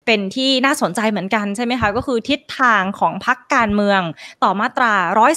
เป็นที่น่าสนใจเหมือนกันใช่ไหมคะก็คือทิศทางของพรรคการเมืองต่อมาตรา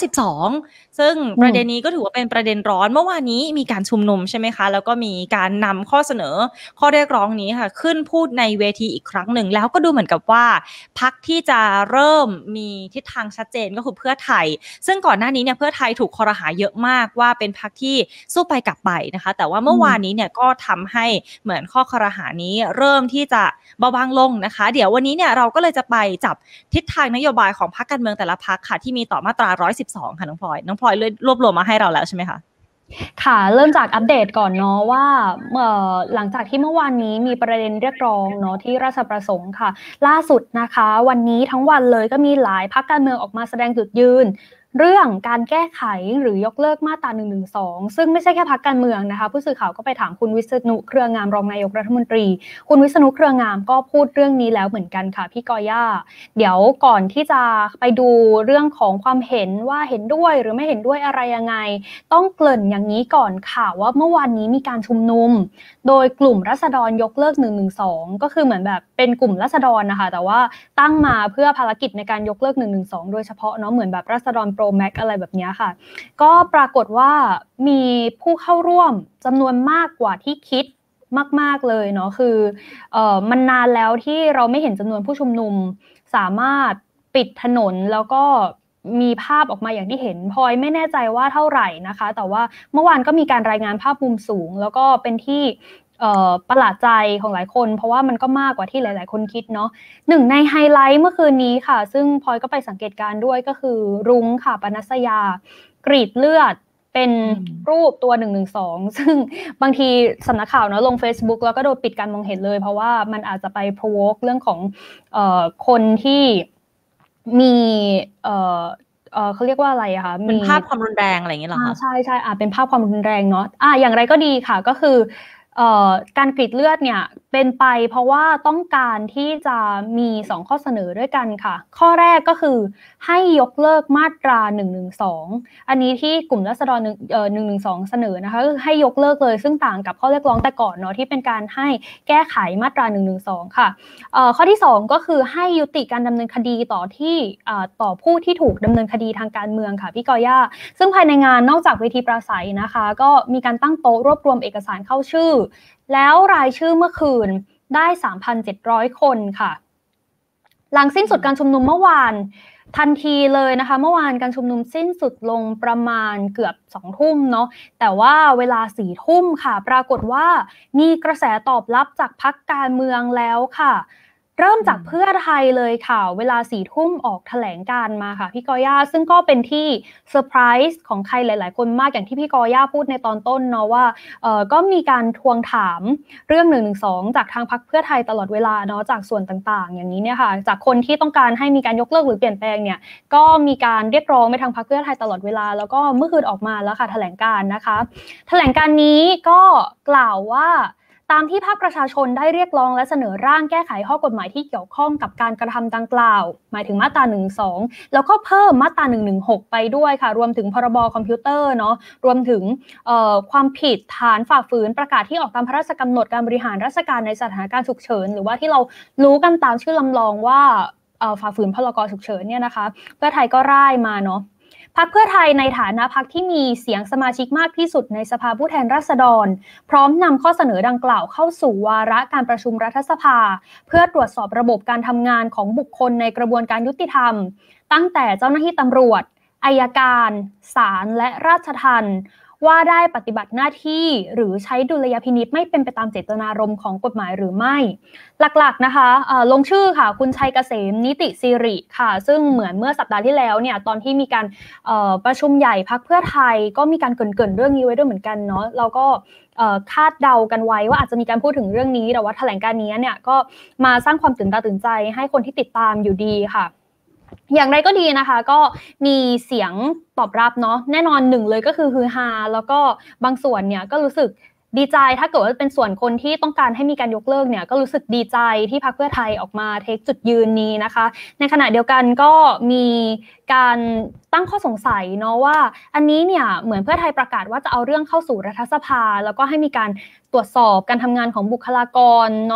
112ซึ่งประเด็นนี้ก็ถือว่าเป็นประเด็นร้อนเมื่อวานนี้มีการชุมนุมใช่ไหมคะแล้วก็มีการนำข้อเสนอข้อเรียกร้องนี้ค่ะขึ้นพูดในเวทีอีกครั้งหนึ่งแล้วก็ดูเหมือนกับว่าพรรคที่จะเริ่มมีทิศทางชัดเจนก็คือเพื่อไทยซึ่งก่อนหน้านี้เนี่ยเพื่อไทยถูกครหาเยอะมากว่าเป็นพรรคที่สู้ไปกลับไปนะคะแต่ว่าเมื่อวานนี้เนี่ยก็ทำให้เหมือนข้อครหานี้เริ่มที่จะเบาบางลงนะคะเดี๋ยววันนี้เนี่ยเราก็เลยจะไปจับทิศทางนโยบายของพรรคการเมืองแต่ละพรรคค่ะที่มีต่อมาตรา112ค่ะน้องพลอยรวบรวมมาให้เราแล้วใช่ไหมคะค่ะเริ่มจากอัปเดตก่อนเนาะว่าหลังจากที่เมื่อวานนี้มีประเด็นเรียกร้องเนาะที่ราชประสงค์ค่ะล่าสุดนะคะวันนี้ทั้งวันเลยก็มีหลายพรรคการเมืองออกมาแสดงจุดยืนเรื่องการแก้ไขหรือยกเลิกมาตรา112ซึ่งไม่ใช่แค่พรรคการเมืองนะคะผู้สื่อข่าวก็ไปถามคุณวิษณุเครืองามรองนายกรัฐมนตรีคุณวิษณุเครืองามก็พูดเรื่องนี้แล้วเหมือนกันค่ะพี่กอย่าเดี๋ยวก่อนที่จะไปดูเรื่องของความเห็นว่าเห็นด้วยหรือไม่เห็นด้วยอะไรยังไงต้องเกริ่นอย่างนี้ก่อนค่ะว่าเมื่อวานนี้มีการชุมนุมโดยกลุ่มราษฎรยกเลิก112ก็คือเหมือนแบบเป็นกลุ่มราษฎรนะคะแต่ว่าตั้งมาเพื่อภารกิจในการยกเลิก112โดยเฉพาะเนาะเหมือนแบบราษฎรโปรแม็กอะไรแบบนี้ค่ะก็ปรากฏว่ามีผู้เข้าร่วมจำนวนมากกว่าที่คิดมากๆเลยเนาะคือมันนานแล้วที่เราไม่เห็นจำนวนผู้ชุมนุมสามารถปิดถนนแล้วก็มีภาพออกมาอย่างที่เห็นพลอยไม่แน่ใจว่าเท่าไหร่นะคะแต่ว่าเมื่อวานก็มีการรายงานภาพมุมสูงแล้วก็เป็นที่ประหลาดใจของหลายคนเพราะว่ามันก็มากกว่าที่หลายๆคนคิดเนาะหนึ่งในไฮไลท์เมื่อคืนนี้ค่ะซึ่งพลอยก็ไปสังเกตการด้วยก็คือรุ้งค่ะปนัสยากรีดเลือดเป็นรูปตัว112ซึ่งบางทีสำนักข่าวเนาะลง Facebook แล้วก็โดนปิดการมองเห็นเลยเพราะว่ามันอาจจะไป provoke เรื่องของคนที่มีเขาเรียกว่าอะไรอะคะเป็นภาพความรุนแรงอะไรอย่างเงี้ยเหรอคะใช่ใช่เป็นภาพความรุนแรงเนาะอย่างไรก็ดีค่ะก็คือการกรีดเลือดเนี่ยเป็นไปเพราะว่าต้องการที่จะมี2ข้อเสนอด้วยกันค่ะข้อแรกก็คือให้ยกเลิกมาตรา112อันนี้ที่กลุ่มราษฎร112เสนอนะคะก็คือให้ยกเลิกเลยซึ่งต่างกับข้อเรียกร้องแต่ก่อนเนาะที่เป็นการให้แก้ไขมาตรา112ค่ะข้อที่2ก็คือให้ยุติการดำเนินคดีต่อผู้ที่ถูกดำเนินคดีทางการเมืองค่ะพี่กอย่าซึ่งภายในงานนอกจากเวทีปราศัยนะคะก็มีการตั้งโต๊ะรวบรวมเอกสารเข้าชื่อแล้วรายชื่อเมื่อคืนได้ 3,700 คนค่ะหลังสิ้นสุดการชุมนุมเมื่อวานทันทีเลยนะคะเมื่อวานการชุมนุมสิ้นสุดลงประมาณเกือบ2 ทุ่มเนาะแต่ว่าเวลา4 ทุ่มค่ะปรากฏว่ามีกระแสตอบรับจากพรรคการเมืองแล้วค่ะเริ่มจากเพื่อไทยเลยค่ะเวลา4 ทุ่มออกแถลงการมาค่ะพี่กอย่าซึ่งก็เป็นที่เซอร์ไพรส์ของใครหลายๆคนมากอย่างที่พี่กอย่าพูดในตอนต้นเนาะว่าก็มีการทวงถามเรื่อง112จากทางพรรคเพื่อไทยตลอดเวลาเนาะจากส่วนต่างๆอย่างนี้เนี่ยค่ะจากคนที่ต้องการให้มีการยกเลิกหรือเปลี่ยนแปลงเนี่ยก็มีการเรียกร้องไปทางพรรคเพื่อไทยตลอดเวลาแล้วก็เมื่อคืนออกมาแล้วค่ะแถลงการนะคะแถลงการนี้ก็กล่าวว่าตามที่ภาคประชาชนได้เรียกร้องและเสนอร่างแก้ไขข้อกฎหมายที่เกี่ยวข้องกับการกระทำดังกล่าวหมายถึงมาตรา112แล้วก็เพิ่มมาตรา116ไปด้วยค่ะรวมถึงพรบคอมพิวเตอร์เนาะรวมถึงความผิดฐานฝ่าฝืนประกาศที่ออกตามพระราชกำหนดการบริหารราชการในสถานการณ์ฉุกเฉินหรือว่าที่เรารู้กันตามชื่อลำลองว่าฝ่าฝืนพรกฉุกเฉินเนี่ยนะคะเพื่อไทยก็ร่ายมาเนาะพรรคเพื่อไทยในฐานะพรรคที่มีเสียงสมาชิกมากที่สุดในสภาผู้แทนราษฎรพร้อมนำข้อเสนอดังกล่าวเข้าสู่วาระการประชุมรัฐสภาเพื่อตรวจสอบระบบการทำงานของบุคคลในกระบวนการยุติธรรมตั้งแต่เจ้าหน้าที่ตำรวจอัยการศาลและราชทัณฑ์ว่าได้ปฏิบัติหน้าที่หรือใช้ดุลยพินิจไม่เป็นไปตามเจตนารมณ์ของกฎหมายหรือไม่หลักๆนะคะลงชื่อค่ะคุณชัยเกษมนิติสิริค่ะซึ่งเหมือนเมื่อสัปดาห์ที่แล้วเนี่ยตอนที่มีการประชุมใหญ่พรรคเพื่อไทยก็มีการเกริ่นเรื่องนี้ไว้ด้วยเหมือนกันเนาะเราก็คาดเดากันไว้ว่าอาจจะมีการพูดถึงเรื่องนี้แต่ว่าแถลงการนี้เนี่ยก็มาสร้างความตื่นตาตื่นใจให้คนที่ติดตามอยู่ดีค่ะอย่างไรก็ดีนะคะก็มีเสียงตอบรับเนาะแน่นอนหนึ่งเลยก็คือฮือฮาแล้วก็บางส่วนเนี่ยก็รู้สึกดีใจถ้าเกิดว่าเป็นส่วนคนที่ต้องการให้มีการยกเลิกเนี่ยก็รู้สึกดีใจที่พรรคเพื่อไทยออกมาเทคจุดยืนนี้นะคะในขณะเดียวกันก็มีการตั้งข้อสงสัยเนาะว่าอันนี้เนี่ยเหมือนเพื่อไทยประกาศว่าจะเอาเรื่องเข้าสู่รัฐสภาแล้วก็ให้มีการตรวจสอบการทำงานของบุคลากรเนาะ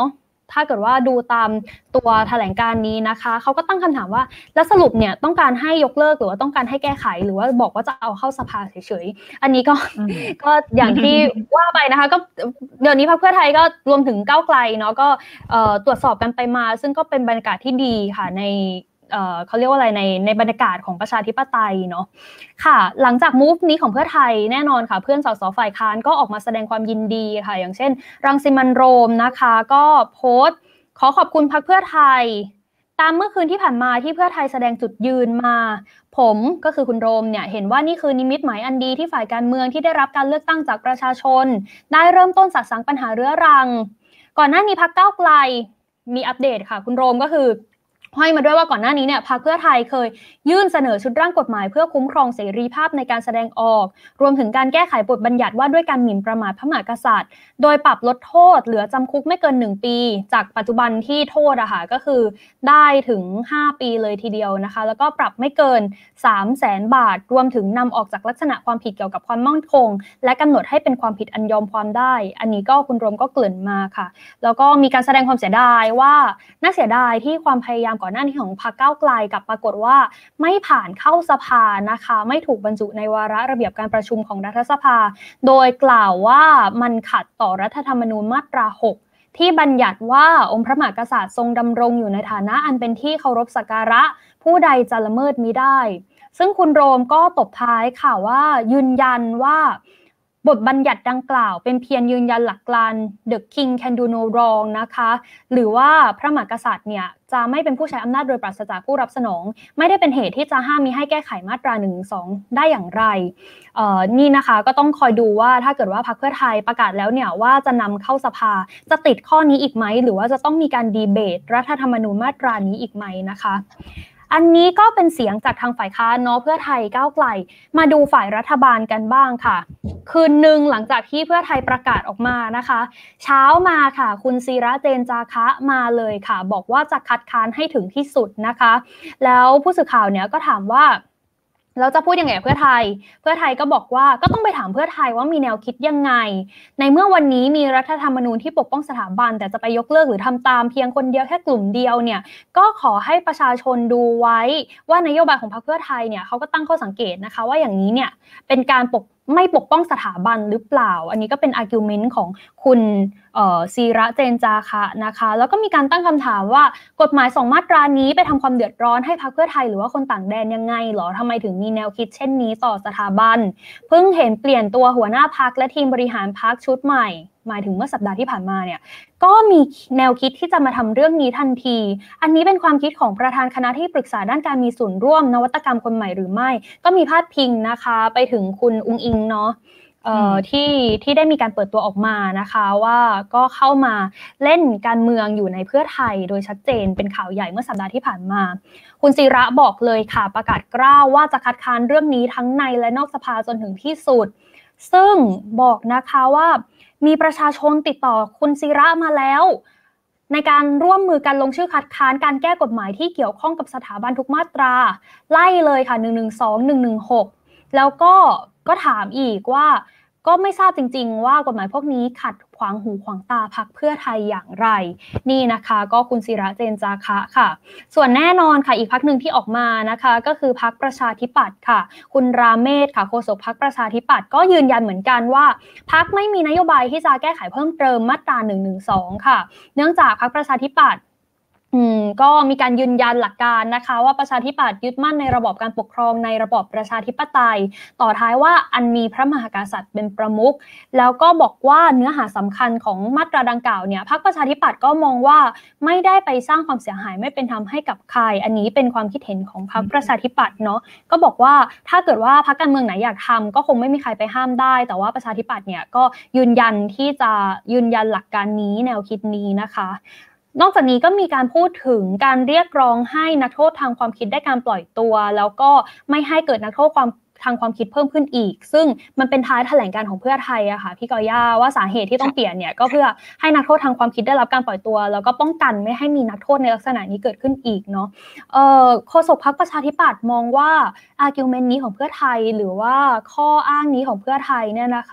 ถ้าเกิดว่าดูตามตัวแถลงการณ์นี้นะคะเขาก็ตั้งคำถามว่าแล้วสรุปเนี่ยต้องการให้ยกเลิกหรือว่าต้องการให้แก้ไขหรือว่าบอกว่าจะเอาเข้าสภาเฉยๆอันนี้ก็อย่างที่ว่าไปนะคะก็เดี๋ยวนี้พรรคเพื่อไทยก็รวมถึงก้าวไกลเนาะก็ตรวจสอบกันไปมาซึ่งก็เป็นบรรยากาศที่ดีค่ะในเขาเรียกว่าอะไรในบรรยากาศของประชาธิปไตยเนาะค่ะหลังจากมูฟนี้ของเพื่อไทยแน่นอนค่ะเพื่อนสสฝ่ายค้านก็ออกมาแสดงความยินดีค่ะอย่างเช่นรังสิมันต์โรมนะคะก็โพสต์ขอขอบคุณพรรคเพื่อไทยตามเมื่อคืนที่ผ่านมาที่เพื่อไทยแสดงจุดยืนมาผมก็คือคุณโรมเนี่ยเห็นว่านี่คือนิมิตหมายอันดีที่ฝ่ายการเมืองที่ได้รับการเลือกตั้งจากประชาชนได้เริ่มต้นสะสางปัญหาเรื้อรังก่อนหน้านี้พรรคก้าวไกลมีอัปเดตค่ะคุณโรมก็คือห้อยมาด้วยว่าก่อนหน้านี้เนี่ยพรรคเพื่อไทยเคยยื่นเสนอชุดร่างกฎหมายเพื่อคุ้มครองเสรีภาพในการแสดงออกรวมถึงการแก้ไขบทบัญญัติว่าด้วยการหมิ่นประมาทพระมหากษัตริย์โดยปรับลดโทษเหลือจำคุกไม่เกิน1ปีจากปัจจุบันที่โทษอะค่ะก็คือได้ถึง5ปีเลยทีเดียวนะคะแล้วก็ปรับไม่เกิน 300,000 บาทรวมถึงนำออกจากลักษณะความผิดเกี่ยวกับความมั่นคงและกำหนดให้เป็นความผิดอันยอมความได้อันนี้ก็คุณโรมก็เกริ่นมาค่ะแล้วก็มีการแสดงความเสียดายว่าน่าเสียดายที่ความพยายามก่อนหน้านี้ของพรรคก้าวไกลกับปรากฏว่าไม่ผ่านเข้าสภานะคะไม่ถูกบรรจุในวาระระเบียบการประชุมของรัฐสภาโดยกล่าวว่ามันขัดต่อรัฐธรรมนูญมาตรา 6ที่บัญญัติว่าองค์พระมหากษัตริย์ทรงดำรงอยู่ในฐานะอันเป็นที่เคารพสักการะผู้ใดจะละเมิดมิได้ซึ่งคุณโรมก็ตบท้ายค่ะว่ายืนยันว่าบทบัญญัติดังกล่าวเป็นเพียงยืนยันหลักการ The King can do no wrong นะคะหรือว่าพระมหากษัตริย์เนี่ยจะไม่เป็นผู้ใช้อำนาจโดยปราศจากผู้รับสนองไม่ได้เป็นเหตุที่จะห้ามมิให้แก้ไขมาตรา112ได้อย่างไรนี่นะคะก็ต้องคอยดูว่าถ้าเกิดว่าพรรคเพื่อไทยประกาศแล้วเนี่ยว่าจะนำเข้าสภาจะติดข้อนี้อีกไหมหรือว่าจะต้องมีการดีเบตรัฐธรรมนูญมาตรานี้อีกไหมนะคะอันนี้ก็เป็นเสียงจากทางฝ่ายค้านเนาะเพื่อไทยก้าวไกลมาดูฝ่ายรัฐบาลกันบ้างค่ะคืนนึงหลังจากที่เพื่อไทยประกาศออกมานะคะเช้ามาค่ะคุณศิระเจนจาคะมาเลยค่ะบอกว่าจะคัดค้านให้ถึงที่สุดนะคะแล้วผู้สื่อข่าวเนี่ยก็ถามว่าแล้วจะพูดยังไงเพื่อไทยก็บอกว่าก็ต้องไปถามเพื่อไทยว่ามีแนวคิดยังไงในเมื่อวันนี้มีรัฐธรรมนูญที่ปกป้องสถาบันแต่จะไปยกเลิกหรือทำตามเพียงคนเดียวแค่กลุ่มเดียวเนี่ยก็ขอให้ประชาชนดูไว้ว่านโยบายของพรรคเพื่อไทยเนี่ยเขาก็ตั้งข้อสังเกตนะคะว่าอย่างนี้เนี่ยเป็นการไม่ปกป้องสถาบันหรือเปล่าอันนี้ก็เป็น argument ของคุณศิระเจนจาคะนะคะแล้วก็มีการตั้งคำถามว่ากฎหมาย2มาตรานี้ไปทำความเดือดร้อนให้พรรคเพื่อไทยหรือว่าคนต่างแดนยังไงหรอทำไมถึงมีแนวคิดเช่นนี้ต่อสถาบันเพิ่งเห็นเปลี่ยนตัวหัวหน้าพรรคและทีมบริหารพรรคชุดใหม่หมายถึงเมื่อสัปดาห์ที่ผ่านมาเนี่ยก็มีแนวคิดที่จะมาทำเรื่องนี้ทันทีอันนี้เป็นความคิดของประธานคณะที่ปรึกษาด้านการมีส่วนร่วมนวัตกรรมคนใหม่หรือไม่ก็มีพาดพิงนะคะไปถึงคุณอุ๊งอิงเนาะที่ได้มีการเปิดตัวออกมานะคะว่าก็เข้ามาเล่นการเมืองอยู่ในเพื่อไทยโดยชัดเจนเป็นข่าวใหญ่เมื่อสัปดาห์ที่ผ่านมาคุณศิระบอกเลยค่ะประกาศกล้าวว่าจะคัดค้านเรื่องนี้ทั้งในและนอกสภาจนถึงที่สุดซึ่งบอกนะคะว่ามีประชาชนติดต่อคุณศิระมาแล้วในการร่วมมือกันลงชื่อคัดค้านการแก้กฎหมายที่เกี่ยวข้องกับสถาบันทุกมาตราไล่เลยค่ะ112 116แล้วก็ถามอีกว่าก็ไม่ทราบจริงๆว่ากฎหมายพวกนี้ขัดขวางหูขวางตาพรรคเพื่อไทยอย่างไรนี่นะคะก็คุณศิระเจนจาคะค่ะส่วนแน่นอนค่ะอีกพรรคหนึ่งที่ออกมานะคะก็คือพรรคประชาธิปัตย์ค่ะคุณราเมศค่ะโฆษกพรรคประชาธิปัตย์ก็ยืนยันเหมือนกันว่าพรรคไม่มีนโยบายที่จะแก้ไขเพิ่มเติมมาตรา112ค่ะเนื่องจากพรรคประชาธิปัตย์ก็มีการยืนยันหลักการนะคะว่าประชาธิปัตย์ยึดมั่นในระบอบการปกครองในระบอบประชาธิปไตยต่อท้ายว่าอันมีพระมหากษัตริย์เป็นประมุขแล้วก็บอกว่าเนื้อหาสำคัญของมาตราดังกล่าวเนี่ยพรรคประชาธิปัตย์ก็มองว่าไม่ได้ไปสร้างความเสียหายไม่เป็นธรรมให้กับใครอันนี้เป็นความคิดเห็นของพรรคประชาธิปัตย์เนาะก็บอกว่าถ้าเกิดว่าพรรคการเมืองไหนอยากทำก็คงไม่มีใครไปห้ามได้แต่ว่าประชาธิปัตย์เนี่ยก็ยืนยันที่จะยืนยันหลักการนี้แนวคิดนี้นะคะนอกจากนี้ก็มีการพูดถึงการเรียกร้องให้นักโทษทางความคิดได้การปล่อยตัวแล้วก็ไม่ให้เกิดนักโทษทางความคิดเพิ่มขึ้นอีกซึ่งมันเป็นท้ายแถลงการของเพื่อไทยอะค่ะพี่กอย่าว่าสาเหตุที่ต้องเปลี่ยนเนี่ยก็เพื่อให้นักโทษทางความคิดได้รับการปล่อยตัวแล้วก็ป้องกันไม่ให้มีนักโทษในลักษณะนี้เกิดขึ้นอีกเนาะโฆษกพรรคประชาธิปัตย์มองว่า argument นี้ของเพื่อไทยหรือว่าข้ออ้างนี้ของเพื่อไทยเนี่ยนะคะ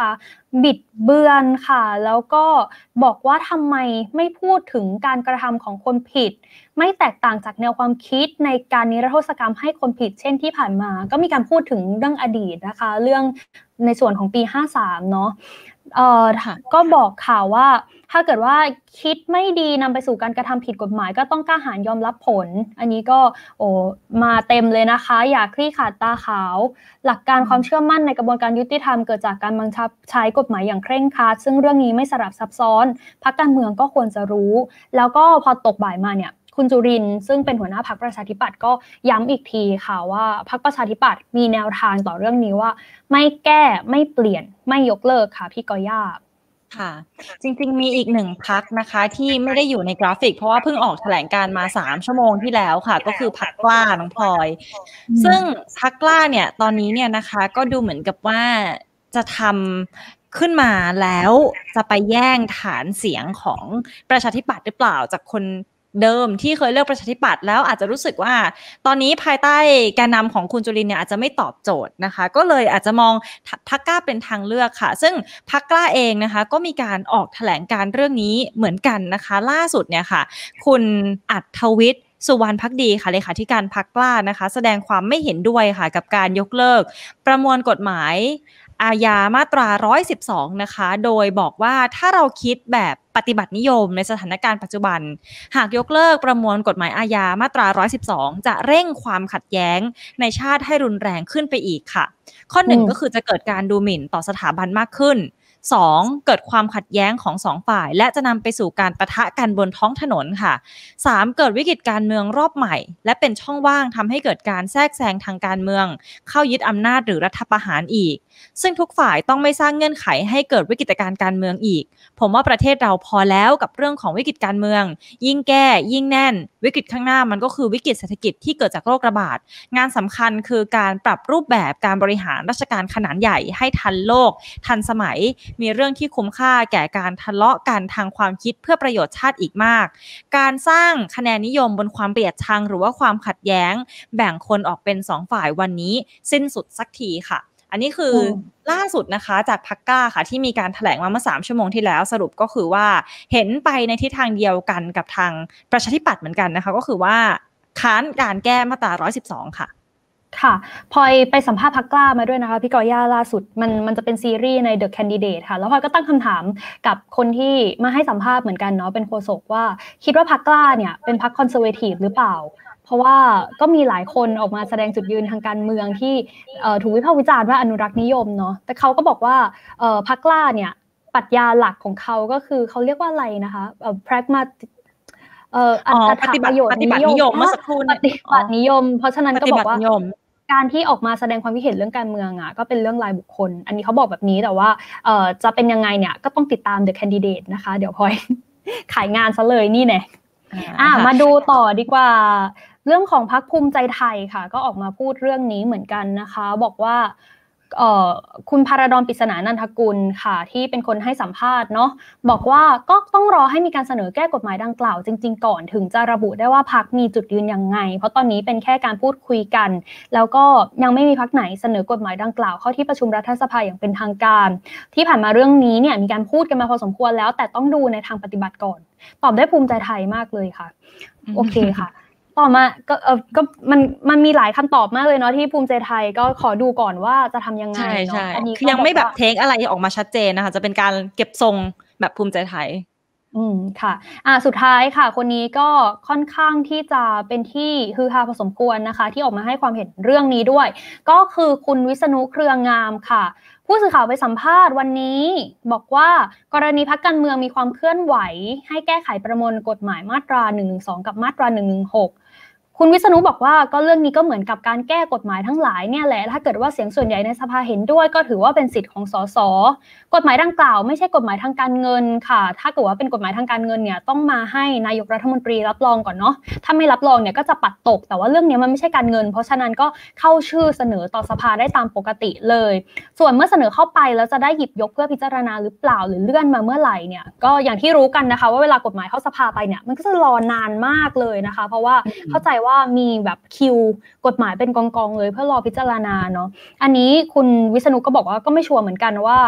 บิดเบือนค่ะแล้วก็บอกว่าทำไมไม่พูดถึงการกระทำของคนผิดไม่แตกต่างจากแนวความคิดในการนิรโทษกรรมให้คนผิดเช่นที่ผ่านมาก็มีการพูดถึงเรื่องอดีตนะคะเรื่องในส่วนของปี53เนาะก็บอกข่าวว่าถ้าเกิดว่าคิดไม่ดีนำไปสู่การกระทำผิดกฎหมายก็ต้องกล้าหาญยอมรับผลอันนี้ก็มาเต็มเลยนะคะอย่าคลี่ขาดตาขาวหลักการความเชื่อมั่นในกระบวนการยุติธรรมเกิดจากการบังคับใช้กฎหมายอย่างเคร่งครัดซึ่งเรื่องนี้ไม่สลับซับซ้อนพรรคการเมืองก็ควรจะรู้แล้วก็พอตกบ่ายมาเนี่ยคุณจุรินทร์ซึ่งเป็นหัวหน้าพรรคประชาธิปัตย์ก็ย้ำอีกทีค่ะว่าพรรคประชาธิปัตย์มีแนวทางต่อเรื่องนี้ว่าไม่แก้ไม่เปลี่ยนไม่ยกเลิกค่ะพี่กอย่าค่ะจริงๆมีอีกหนึ่งพรรคนะคะที่ไม่ได้อยู่ในกราฟิกเพราะว่าเพิ่งออกแถลงการมา3ชั่วโมงที่แล้วค่ะก็คือพรรคกล้าน้องพลอยซึ่งพรรคกล้าเนี่ยตอนนี้เนี่ยนะคะก็ดูเหมือนกับว่าจะทำขึ้นมาแล้วจะไปแย่งฐานเสียงของประชาธิปัตย์หรือเปล่าจากคนเดิมที่เคยเลือกประชาธิปัตย์แล้วอาจจะรู้สึกว่าตอนนี้ภายใต้การนำของคุณจุรินทร์เนี่ยอาจจะไม่ตอบโจทย์นะคะก็เลยอาจจะมองพรรคกล้าเป็นทางเลือกค่ะซึ่งพรรคกล้าเองนะคะก็มีการออกแถลงการเรื่องนี้เหมือนกันนะคะล่าสุดเนี่ยค่ะคุณอัธวิทย์สุวรรณภักดีค่ะเลขาธิการพรรคกล้านะคะแสดงความไม่เห็นด้วยค่ะกับการยกเลิกประมวลกฎหมายอาญามาตรา112นะคะโดยบอกว่าถ้าเราคิดแบบปฏิบัตินิยมในสถานการณ์ปัจจุบันหากยกเลิกประมวลกฎหมายอาญามาตรา112จะเร่งความขัดแย้งในชาติให้รุนแรงขึ้นไปอีกค่ะข้อ1ก็คือจะเกิดการดูหมิ่นต่อสถาบันมากขึ้น2เกิดความขัดแย้งของ2ฝ่ายและจะนำไปสู่การปะทะกันบนท้องถนนค่ะ3เกิดวิกฤตการเมืองรอบใหม่และเป็นช่องว่างทำให้เกิดการแทรกแซงทางการเมืองเข้ายึดอำนาจหรือรัฐประหารอีกซึ่งทุกฝ่ายต้องไม่สร้างเงื่อนไขให้เกิดวิกฤตการเมืองอีกผมว่าประเทศเราพอแล้วกับเรื่องของวิกฤตการเมืองยิ่งแก้ยิ่งแน่นวิกฤตข้างหน้ามันก็คือวิกฤตเศรษฐกิจที่เกิดจากโรคระบาดงานสำคัญคือการปรับรูปแบบการบริหารราชการขนาดใหญ่ให้ทันโลกทันสมัยมีเรื่องที่คุ้มค่าแก่การทะเลาะกันทางความคิดเพื่อประโยชน์ชาติอีกมากการสร้างคะแนนนิยมบนความเกลียดชังหรือว่าความขัดแย้งแบ่งคนออกเป็น2ฝ่ายวันนี้สิ้นสุดสักทีค่ะอันนี้คือล่าสุดนะคะจากพรรคกล้าค่ะที่มีการแถลงมาเมื่อ3ชั่วโมงที่แล้วสรุปก็คือว่าเห็นไปในทิศทางเดียวกันกับทางประชาธิปัตย์เหมือนกันนะคะก็คือว่าค้านการแก้มาตรา112ค่ะค่ะพลอยไปสัมภาษณ์พรรคกล้ามาด้วยนะคะพี่กอย่าล่าสุดมันจะเป็นซีรีส์ใน The Candidate ค่ะแล้วพลอยก็ตั้งคำถามกับคนที่มาให้สัมภาษณ์เหมือนกันเนาะเป็นโฆษกว่าคิดว่าพรรคกล้าเนี่ยเป็นพรรคคอนเซอร์เวทีฟหรือเปล่าเพราะว่าก็มีหลายคนออกมาแสดงจุดยืนทางการเมืองที่ถูกวิพากษ์วิจารณ์ว่าอนุรักษ์นิยมเนาะแต่เขาก็บอกว่าพรรคกล้าเนี่ยปรัชญาหลักของเขาก็คือเขาเรียกว่าอะไรนะคะpragmaticปฏิบัตินิยมเมื่อสักครู่ปฏิบัตินิยมเพราะฉะนั้นก็บอกว่าการที่ออกมาแสดงความคิดเห็นเรื่องการเมืองอ่ะก็เป็นเรื่องรายบุคคลอันนี้เขาบอกแบบนี้แต่ว่าจะเป็นยังไงเนี่ยก็ต้องติดตาม The Candidate นะคะเดี๋ยวพลอยขายงานซะเลยนี่แน่มาดูต่อดีกว่าเรื่องของพรรคภูมิใจไทยค่ะก็ออกมาพูดเรื่องนี้เหมือนกันนะคะบอกว่าคุณภารดร ปริศนานันทกุลค่ะที่เป็นคนให้สัมภาษณ์เนาะบอกว่าก็ต้องรอให้มีการเสนอแก้กฎหมายดังกล่าวจริงๆก่อนถึงจะระบุได้ว่าพรรคมีจุดยืนยังไงเพราะตอนนี้เป็นแค่การพูดคุยกันแล้วก็ยังไม่มีพรรคไหนเสนอกฎหมายดังกล่าวเข้าที่ประชุมรัฐสภาอย่างเป็นทางการที่ผ่านมาเรื่องนี้เนี่ยมีการพูดกันมาพอสมควรแล้วแต่ต้องดูในทางปฏิบัติก่อนตอบได้ภูมิใจไทยมากเลยค่ะโอเคค่ะต่อมาก็มันมีหลายคำตอบมากเลยเนาะที่ภูมิใจไทยก็ขอดูก่อนว่าจะทำยังไงเนาะอันนี้คือยังไม่แบบเทคอะไรออกมาชัดเจนนะคะจะเป็นการเก็บทรงแบบภูมิใจไทยค่ะสุดท้ายค่ะคนนี้ก็ค่อนข้างที่จะเป็นที่ฮือฮาพอสมควรนะคะที่ออกมาให้ความเห็นเรื่องนี้ด้วยก็คือคุณวิษณุเครืองามค่ะผู้สื่อข่าวไปสัมภาษณ์วันนี้บอกว่ากรณีพรรคการเมืองมีความเคลื่อนไหวให้แก้ไขประมวลกฎหมายมาตรา112กับมาตรา116คุณวิษณุบอกว่าก็เรื่องนี้ก็เหมือนกับการแก้กฎหมายทั้งหลายเนี่ยแหละถ้าเกิดว่าเสียงส่วนใหญ่ในสภาเห็นด้วยก็ถือว่าเป็นสิทธิ์ของสสกฎหมายดังกล่าวไม่ใช่กฎหมายทางการเงินค่ะถ้าเกิดว่าเป็นกฎหมายทางการเงินเนี่ยต้องมาให้นายกรัฐมนตรีรับรองก่อนเนาะถ้าไม่รับรองเนี่ยก็จะปัดตกแต่ว่าเรื่องนี้มันไม่ใช่การเงินเพราะฉะนั้นก็เข้าชื่อเสนอต่อสภาได้ตามปกติเลยส่วนเมื่อเสนอเข้าไปแล้วจะได้หยิบยกเพื่อพิจารณาหรือเปล่าหรือเลื่อนมาเมื่อไหร่เนี่ยก็อย่างที่รู้กันนะคะว่าเวลากฎหมายเข้าสภาไปเนี่ยมันก็จะรอนานมากเลยนะคะเพราะว่าเข้าใจว่ามีแบบคิวกฎหมายเป็นกองๆเลยเพื่อรอพิจารณาเนาะอันนี้คุณวิษณุก็บอกว่าก็ไม่ชัวร์เหมือนกันว่า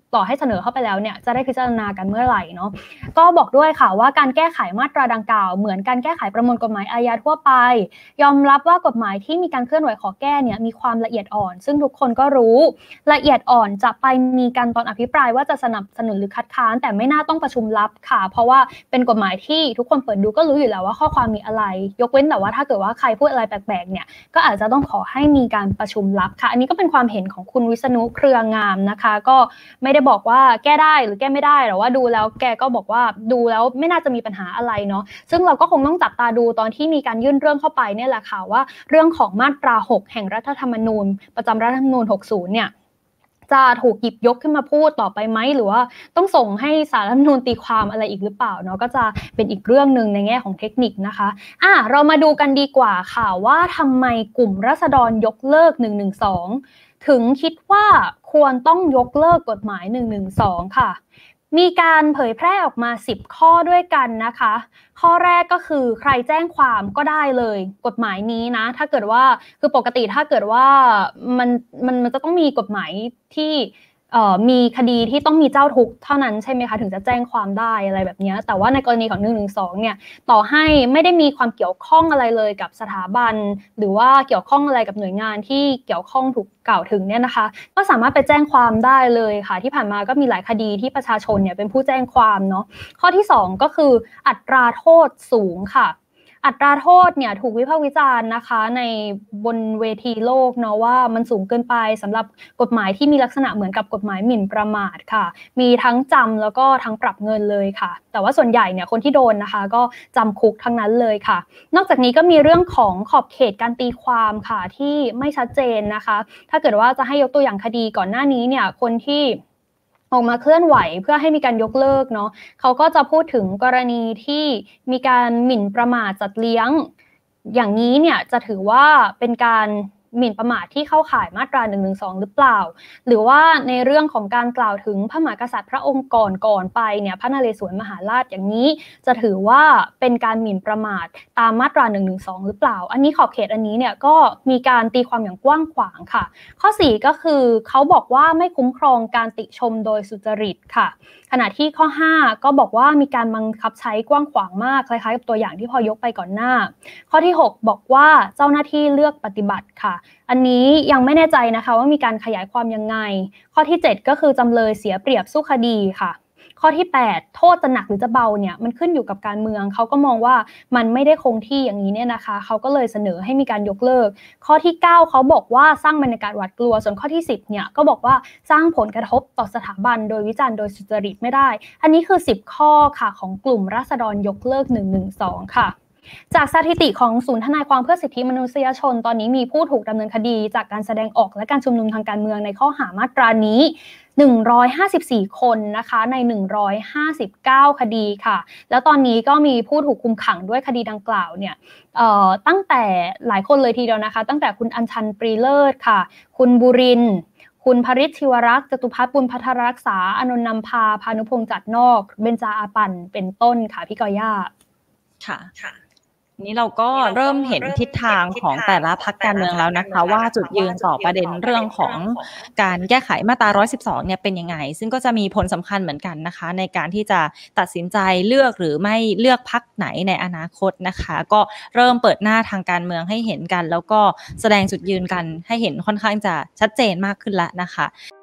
ต่อให้เสนอเข้าไปแล้วเนี่ยจะได้พิจารณากันเมื่อไหร่เนาะก็บอกด้วยค่ะว่าการแก้ไขมาตราดังกล่าวเหมือนการแก้ไขประมวลกฎหมายอาญาทั่วไปยอมรับว่ากฎหมายที่มีการเคลื่อนไหวขอแก้เนี่ยมีความละเอียดอ่อนซึ่งทุกคนก็รู้ละเอียดอ่อนจะไปมีกันตอนอภิปรายว่าจะสนับสนุนหรือคัดค้านแต่ไม่น่าต้องประชุมลับค่ะเพราะว่าเป็นกฎหมายที่ทุกคนเปิดดูก็รู้อยู่แล้วว่าข้อความมีอะไรยกเว้นแต่ว่าถ้าเกิดว่าใครพูดอะไรแปลกๆเนี่ยก็อาจจะต้องขอให้มีการประชุมลับค่ะอันนี้ก็เป็นความเห็นของคุณวิษณุเครืองามนะคะก็ไม่ได้บอกว่าแก้ได้หรือแก้ไม่ได้หรือว่าดูแล้วแกก็บอกว่าดูแล้วไม่น่าจะมีปัญหาอะไรเนาะซึ่งเราก็คงต้องจับตาดูตอนที่มีการยื่นเรื่องเข้าไปเนี่ยแหละค่ะว่าเรื่องของมาตรา6แห่งรัฐธรรมนูญประจำรัฐธรรมนูญ60เนี่ยจะถูกหยิบยกขึ้นมาพูดต่อไปไหมหรือว่าต้องส่งให้ศาลรัฐธรรมนูญตีความอะไรอีกหรือเปล่าเนาะก็จะเป็นอีกเรื่องนึงในแง่ของเทคนิคนะคะเรามาดูกันดีกว่าค่ะว่าทำไมกลุ่มราษฎรยกเลิก112ถึงคิดว่าควรต้องยกเลิกกฎหมาย112ค่ะมีการเผยแพร่ออกมา10ข้อด้วยกันนะคะข้อแรกก็คือใครแจ้งความก็ได้เลยกฎหมายนี้นะถ้าเกิดว่าคือปกติถ้าเกิดว่ามันจะต้องมีกฎหมายที่มีคดีที่ต้องมีเจ้าทุกข์เท่านั้นใช่ไหมคะถึงจะแจ้งความได้อะไรแบบนี้แต่ว่าในกรณีของ112เนี่ยต่อให้ไม่ได้มีความเกี่ยวข้องอะไรเลยกับสถาบันหรือว่าเกี่ยวข้องอะไรกับหน่วยงานที่เกี่ยวข้องถูกกล่าวถึงเนี่ยนะคะก็สามารถไปแจ้งความได้เลยค่ะที่ผ่านมาก็มีหลายคดีที่ประชาชนเนี่ยเป็นผู้แจ้งความเนาะข้อที่2ก็คืออัตราโทษสูงค่ะอัตราโทษเนี่ยถูกวิพากษ์วิจารณ์นะคะในบนเวทีโลกเนาะว่ามันสูงเกินไปสำหรับกฎหมายที่มีลักษณะเหมือนกับกฎหมายหมิ่นประมาทค่ะมีทั้งจำแล้วก็ทั้งปรับเงินเลยค่ะแต่ว่าส่วนใหญ่เนี่ยคนที่โดนนะคะก็จำคุกทั้งนั้นเลยค่ะนอกจากนี้ก็มีเรื่องของขอบเขตการตีความค่ะที่ไม่ชัดเจนนะคะถ้าเกิดว่าจะให้ยกตัวอย่างคดีก่อนหน้านี้เนี่ยคนที่ออกมาเคลื่อนไหวเพื่อให้มีการยกเลิกเนาะเขาก็จะพูดถึงกรณีที่มีการหมิ่นประมาทจัดเลี้ยงอย่างนี้เนี่ยจะถือว่าเป็นการหมิ่นประมาทที่เข้าข่ายมาตรา112หรือเปล่าหรือว่าในเรื่องของการกล่าวถึงพระมหากษัตริย์พระองค์ก่อนไปเนี่ยพระนเรศวรมหาราชอย่างนี้จะถือว่าเป็นการหมิ่นประมาทตามมาตรา112หรือเปล่าอันนี้ขอบเขตอันนี้เนี่ยก็มีการตีความอย่างกว้างขวางค่ะข้อ4ก็คือเขาบอกว่าไม่คุ้มครองการติชมโดยสุจริตค่ะขณะที่ข้อ5ก็บอกว่ามีการบังคับใช้กว้างขวางมากคล้ายๆกับตัวอย่างที่พอยกไปก่อนหน้าข้อที่6บอกว่าเจ้าหน้าที่เลือกปฏิบัติค่ะอันนี้ยังไม่แน่ใจนะคะว่ามีการขยายความยังไงข้อที่7ก็คือจำเลยเสียเปรียบสู้คดีค่ะข้อที่8โทษจะหนักหรือจะเบาเนี่ยมันขึ้นอยู่กับการเมืองเขาก็มองว่ามันไม่ได้คงที่อย่างนี้เนี่ยนะคะเขาก็เลยเสนอให้มีการยกเลิกข้อที่9เขาบอกว่าสร้างบรรยากาศหวาดกลัวส่วนข้อที่10เนี่ยก็บอกว่าสร้างผลกระทบต่อสถาบันโดยวิจารณ์โดยสุจริตไม่ได้อันนี้คือ10ข้อค่ะของกลุ่มราษฎรยกเลิก112ค่ะจากสถิติของศูนย์ทนายความเพื่อสิทธิมนุษยชนตอนนี้มีผู้ถูกดำเนินคดีจากการแสดงออกและการชุมนุมทางการเมืองในข้อหามาตรานี้154คนนะคะใน159คดีค่ะแล้วตอนนี้ก็มีผู้ถูกคุมขังด้วยคดีดังกล่าวเนี่ยตั้งแต่หลายคนเลยทีเดียวนะคะตั้งแต่คุณอัญชันปรีเลิศค่ะคุณบุรินทร์คุณภริชชิวรักษ์จตุภัทรบุญพัทรรักษาอานนท์นำพาพานุพงษ์จัดนอกเบญจาอาปันเป็นต้นค่ะพี่กอย่าค่ะนี้เราก็เริ่มเห็นทิศทางของแต่ละพรรคการเมืองแล้วนะคะว่าจุดยืนต่อประเด็นเรื่องของการแก้ไขมาตรา112เนี่ยเป็นยังไงซึ่งก็จะมีผลสำคัญเหมือนกันนะคะในการที่จะตัดสินใจเลือกหรือไม่เลือกพรรคไหนในอนาคตนะคะก็เริ่มเปิดหน้าทางการเมืองให้เห็นกันแล้วก็แสดงจุดยืนกันให้เห็นค่อนข้างจะชัดเจนมากขึ้นแล้วนะคะ